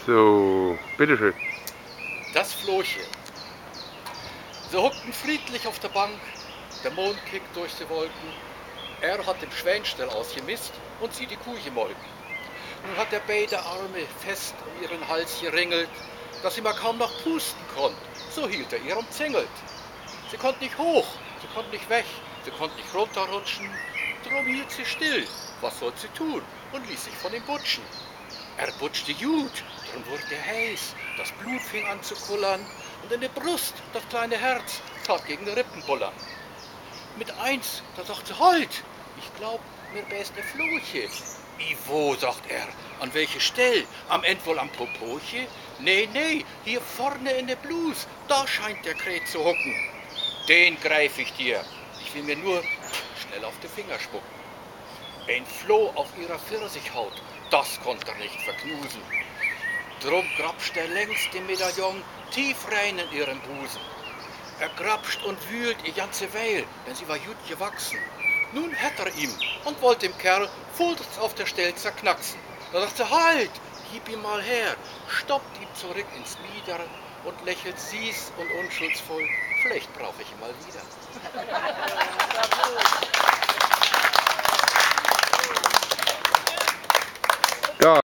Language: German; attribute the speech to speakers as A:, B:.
A: So, bitteschön.
B: Das Flochen. Sie hockten friedlich auf der Bank, der Mond kickt durch die Wolken. Er hat dem Schwänstall ausgemisst und sie die Kuh gemolken. Nun hat er beide Arme fest um ihren Hals geringelt, dass sie mal kaum noch pusten konnt, so hielt er ihr umzingelt. Sie konnt nicht hoch, sie konnt nicht weg, sie konnt nicht runterrutschen, drum hielt sie still, was soll sie tun, und ließ sich von ihm butschen. Er butschte gut, drum wurde er heiß, das Blut fing an zu kullern, und in der Brust das kleine Herz tat gegen die Rippen bullern. Mit eins, da sagt sie, halt, ich glaub, mir bäst ne Floche. I wo, sagt er, an welche Stell? Am End wohl am Popoche? Nee, hier vorne in der Blus, da scheint der Kret zu hucken. Den greif ich dir, ich will mir nur schnell auf die Finger spucken. Ein Floh auf ihrer Pfirsichhaut, das konnt er nicht verknusen. Drum grapscht er längst den Medaillon tief rein in ihren Busen. Er grapscht und wühlt ihr ganze Weil, denn sie war gut gewachsen. Nun hätt er ihm und wollt dem Kerl Fulls auf der Stell zerknacksen. Da sagt sie, halt, gib ihm mal her, stoppt ihm zurück ins Mieder und lächelt süß und unschuldsvoll, vielleicht brauch ich ihn mal wieder.
A: Ja.